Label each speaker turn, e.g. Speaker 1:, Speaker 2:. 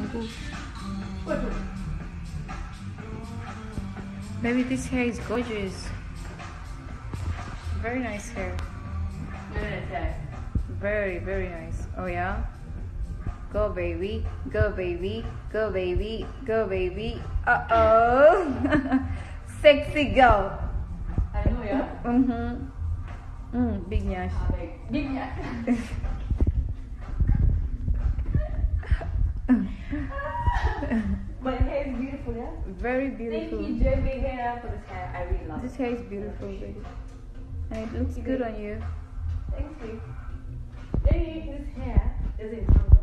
Speaker 1: Baby, this hair is gorgeous. Very nice hair. Very, very nice. Oh yeah? Go baby, go baby, go baby, go baby. Uh-oh. Sexy girl.
Speaker 2: I know, yeah?
Speaker 1: Big nyash.
Speaker 2: Big nyash. But hair is beautiful, yeah?
Speaker 1: Very beautiful.
Speaker 2: Thank you, Joe Big Hair, for this hair. I really love it.
Speaker 1: This hair is beautiful, baby. And it looks good on you.
Speaker 2: Thank you. Maybe this hair is in